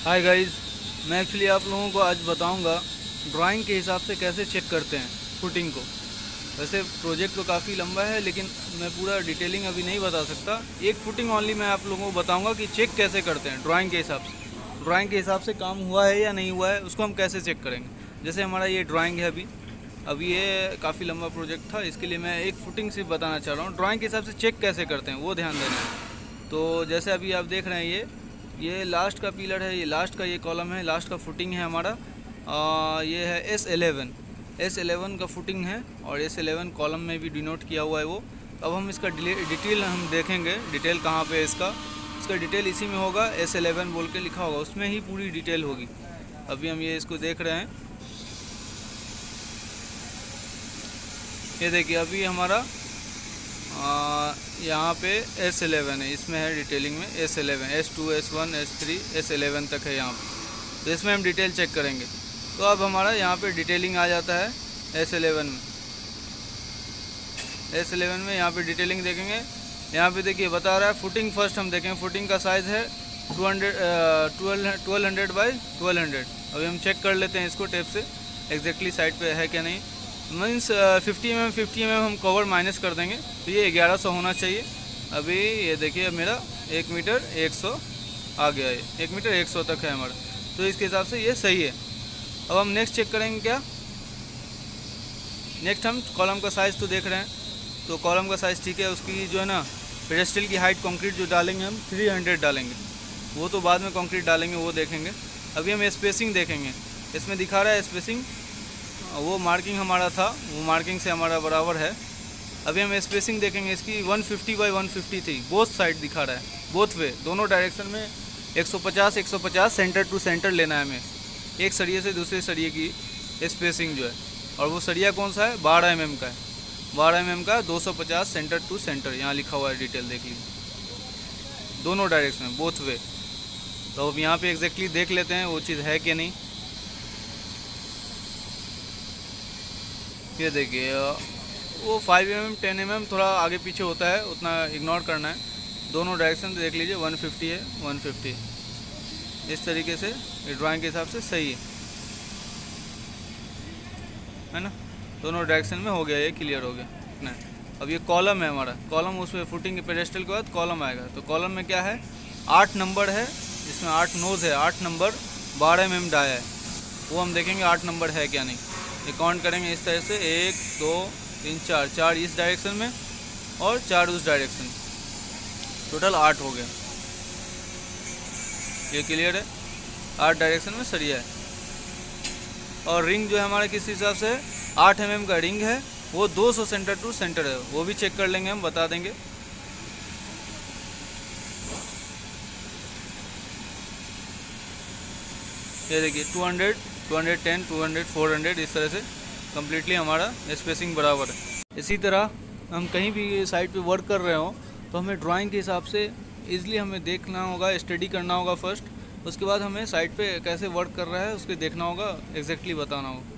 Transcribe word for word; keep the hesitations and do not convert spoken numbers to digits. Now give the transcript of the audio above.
Hi guys, मैं actually आप लोगों को आज बताऊंगा ड्राइंग के हिसाब से कैसे चेक करते हैं फुटिंग को। वैसे प्रोजेक्ट तो काफ़ी लंबा है, लेकिन मैं पूरा डिटेलिंग अभी नहीं बता सकता। एक फुटिंग ओनली मैं आप लोगों को बताऊंगा कि चेक कैसे करते हैं ड्राइंग के हिसाब से। ड्राइंग के हिसाब से काम हुआ है या नहीं हुआ है, उसको हम कैसे चेक करेंगे। जैसे हमारा ये ड्राइंग है, अभी अभी ये काफ़ी लंबा प्रोजेक्ट था, इसके लिए मैं एक फुटिंग सिर्फ बताना चाह रहा हूँ। ड्राइंग के हिसाब से चेक कैसे करते हैं वो ध्यान देना है। तो जैसे अभी आप देख रहे हैं, ये ये लास्ट का पिलर है, ये लास्ट का ये कॉलम है, लास्ट का फुटिंग है हमारा। आ, ये है एस एलेवन एस एलेवन का फुटिंग है, और एस एलेवन कॉलम में भी डिनोट किया हुआ है वो। अब हम इसका डिटेल हम देखेंगे, डिटेल कहाँ पे है इसका इसका डिटेल इसी में होगा, एस एलेवन बोल के लिखा होगा, उसमें ही पूरी डिटेल होगी। अभी हम ये इसको देख रहे हैं, ये देखिए अभी हमारा यहाँ पे एस एलेवन है, इसमें है डिटेलिंग में S eleven, S two, S one, S three, S eleven तक है यहाँ पे। तो इसमें हम डिटेल चेक करेंगे। तो अब हमारा यहाँ पे डिटेलिंग आ जाता है एस एलेवन में। एस एलेवन में यहाँ पे डिटेलिंग देखेंगे, यहाँ पे देखिए बता रहा है फुटिंग फर्स्ट हम देखेंगे। फुटिंग का साइज़ है two hundred twelve twelve hundred by twelve hundred. अभी हम चेक कर लेते हैं इसको टेप से एग्जैक्टली साइड पे है क्या नहीं। Means fifty M M fifty M M हम कवर माइनस कर देंगे, तो ये ग्यारह सौ होना चाहिए। अभी ये देखिए मेरा एक मीटर एक सौ आ गया है, एक मीटर एक सौ तक है हमारा, तो इसके हिसाब से ये सही है। अब हम नेक्स्ट चेक करेंगे क्या। नेक्स्ट हम कॉलम का साइज़ तो देख रहे हैं, तो कॉलम का साइज़ ठीक है। उसकी जो है ना पेडेस्टल की हाइट कंक्रीट जो डालेंगे हम थ्री हंड्रेड डालेंगे, वो तो बाद में कंक्रीट डालेंगे, वो देखेंगे। अभी हम स्पेसिंग देखेंगे, इसमें दिखा रहा है स्पेसिंग, वो मार्किंग हमारा था, वो मार्किंग से हमारा बराबर है। अभी हम स्पेसिंग देखेंगे, इसकी one fifty by one fifty थी, बोथ साइड दिखा रहा है, बोथ वे, दोनों डायरेक्शन में एक सौ पचास एक सौ पचास सेंटर टू सेंटर लेना है हमें, एक सरिये से दूसरे सरिये की स्पेसिंग जो है। और वो सरिया कौन सा है, बारह एम एम का है, बारह एम एम का दो सौ पचास सेंटर टू सेंटर, यहाँ लिखा हुआ है, डिटेल देख लीजिए, दोनों डायरेक्शन में, बोथ वे। तो अब यहाँ पे एग्जैक्टली देख लेते हैं वो चीज़ है कि नहीं। ये देखिए वो five M M ten M M थोड़ा आगे पीछे होता है, उतना इग्नोर करना है। दोनों डायरेक्शन देख लीजिए, वन फिफ्टी है, वन फिफ्टी, इस तरीके से ये ड्राइंग के हिसाब से सही है है ना। दोनों डायरेक्शन में हो गया, ये क्लियर हो गया ना। अब ये कॉलम है हमारा, कॉलम उसमें फुटिंग के पेडेस्टल के बाद कॉलम आएगा। तो कॉलम में क्या है, आठ नंबर है, इसमें आठ नोज़ है, आठ नंबर, बारह एम एम डाया है, वो हम देखेंगे आठ नंबर है क्या नहीं। ये काउंट करेंगे इस तरह से, एक दो तीन चार, चार इस डायरेक्शन में और चार उस डायरेक्शन में, टोटल आठ हो गया। ये क्लियर है, आठ डायरेक्शन में सरिया है। और रिंग जो है हमारा किस हिसाब से है, आठ एम एम का रिंग है, वो दो सौ सेंटर टू सेंटर है, वो भी चेक कर लेंगे, हम बता देंगे। ये देखिए two hundred, two hundred ten, two hundred, four hundred, इस तरह से कम्प्लीटली हमारा स्पेसिंग बराबर है। इसी तरह हम कहीं भी साइड पे वर्क कर रहे हो, तो हमें ड्राइंग के हिसाब से इजीली हमें देखना होगा, स्टडी करना होगा फर्स्ट, उसके बाद हमें साइड पे कैसे वर्क कर रहा है उसके देखना होगा, एग्जैक्टली बताना होगा।